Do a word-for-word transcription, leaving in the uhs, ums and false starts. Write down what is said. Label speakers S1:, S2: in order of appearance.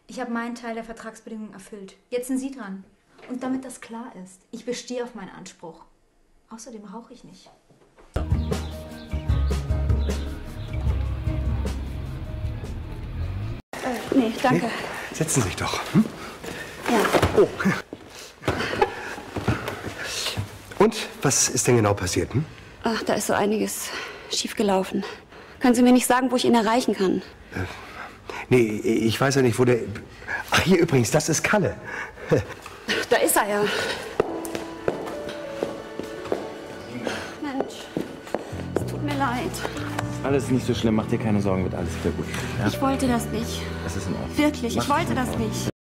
S1: Ich habe meinen Teil der Vertragsbedingungen erfüllt. Jetzt sind Sie dran. Und damit das klar ist, ich bestehe auf meinen Anspruch. Außerdem rauche ich nicht.
S2: Äh, nee, danke.
S3: Nee? Setzen Sie sich doch. Hm?
S2: Ja.
S3: Oh. Und, was ist denn genau passiert? Hm?
S2: Ach, da ist so einiges schiefgelaufen. Können Sie mir nicht sagen, wo ich ihn erreichen kann?
S3: Äh, nee, ich weiß ja nicht, wo der... Ach, hier übrigens, das ist Kalle.
S2: Da ist er ja. Mensch, es tut mir leid.
S4: Alles nicht so schlimm, mach dir keine Sorgen, wird alles wieder gut. Ja?
S2: Ich wollte das nicht.
S4: Das ist in Ordnung.
S2: Wirklich,
S4: Mach
S2: ich wollte
S4: dich
S2: das
S4: nicht.
S2: nicht.